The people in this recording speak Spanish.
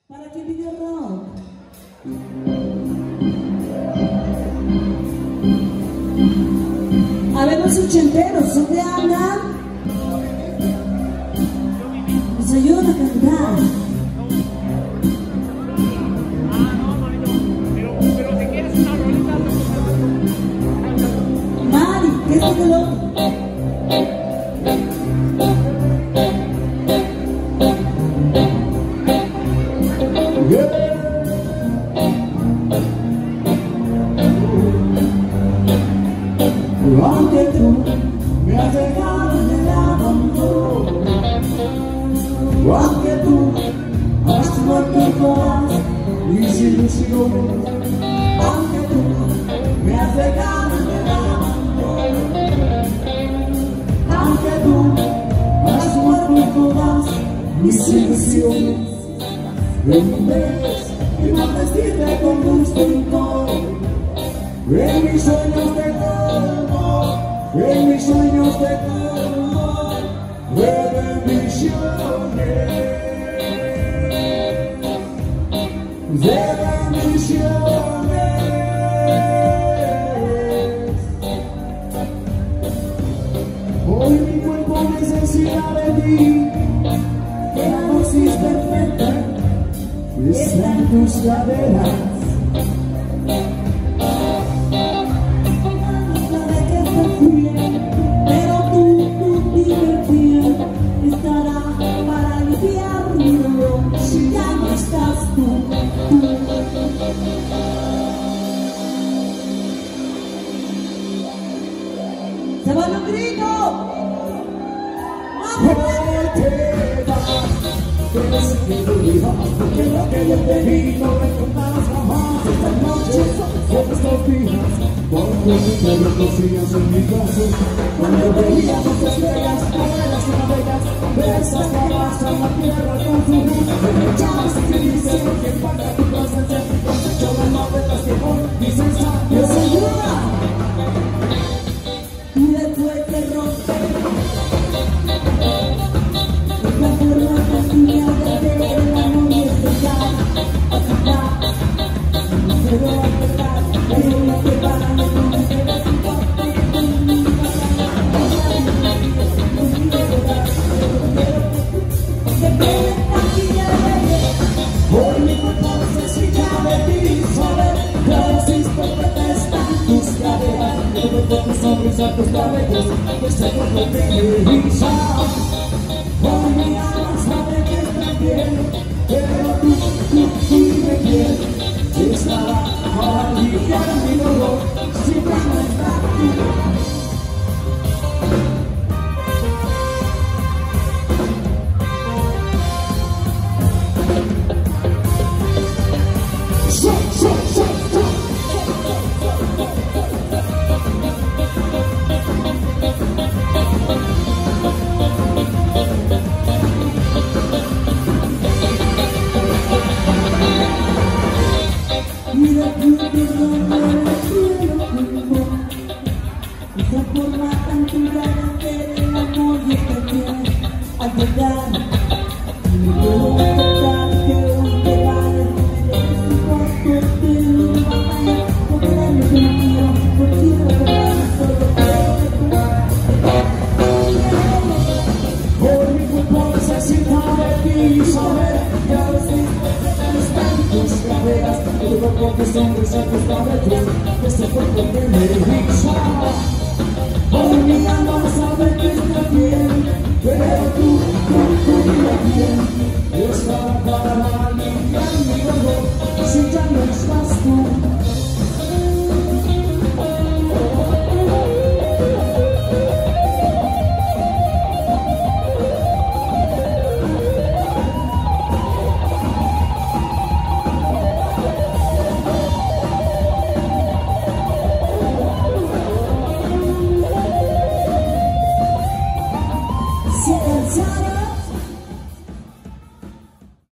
Para que vive rock. A ver los ochenteros, ¿dónde andan? Nos ayudan a cantar. Pero si quieres una rolita, Mari, ¿qué es lo que lo? Aunque tú me has dejado en el abandono, aunque tú has muerto todas mis ilusiones, aunque tú me has dejado en el abandono, aunque tú has muerto todas mis ilusiones, en vez de maldecirte con gusto y todo, en mis sueños de colmo, en mis sueños de colmo, de bendiciones, de bendiciones. Hoy mi cuerpo necesita de ti, que la dosis perfecta está en tus caderas. ¡Se va un grito! Porque lo que yo te di no recordarás jamás. Esta noche son estos días, cuando te reconocías en mis brazos, cuando veíamos estrellas, abuelas y navegas, de esas que abrazan la tierra con su luz, me echabas y me dices que falta tu presencia, has hecho las novelas que hoy dicen sabios. ¡Ayuda! Y después te rompe la forma peculiar de ver el amor y empezar a cantar. Pero a pesar de lo que para mí no me queda sin parte de mi vida, hoy mi cuerpo necesita de ti, saber que la dosis perfecta está en tus caderas, todo tus sonrisas, tus cabellos, ese cuerpo que me risa. Hoy mi alma sabe que está bien, pero tú me quieres, estará para aliviar mi dolor, si ya no estás tú. Mira tú que no me quiero culpar, esa forma tan tirada de el amor y esta piel al llegar. No puedo aceptar que hoy te vayas, es tu cuarto de mi batalla, porque la luz de mi vida, por quiero verdad, todo Hoy mi cuerpo necesita de ti, saber que a veces está en tus caderas, tu cuerpo que sonrisa, tus cabellos, ese cuerpo que me risa. Hoy mi alma sabe que está bien,